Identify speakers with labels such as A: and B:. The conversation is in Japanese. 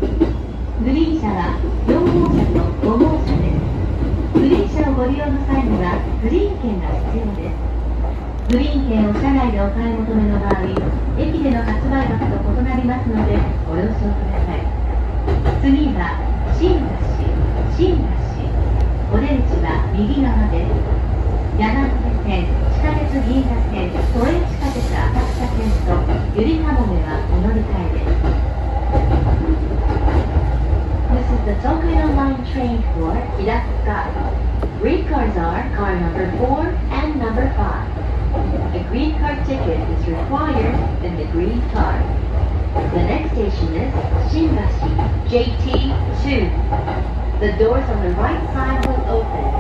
A: グリーン車は4号車と5号車です。グリーン車をご利用の際にはグリーン券が必要です。グリーン券を車内でお買い求めの場合、駅での発売額と異なりますのでご了承ください。次は新橋。お出口は右側です。山手線、地下鉄銀座線、都営地下鉄浅草線とゆりかもめはお乗り換えです。This is the Tokyo Line train for Hiratsuka. Green cars are car number 4 and number 5. A green car ticket is required in the green car. The next station is Shinbashi JT2. The doors on the right side will open.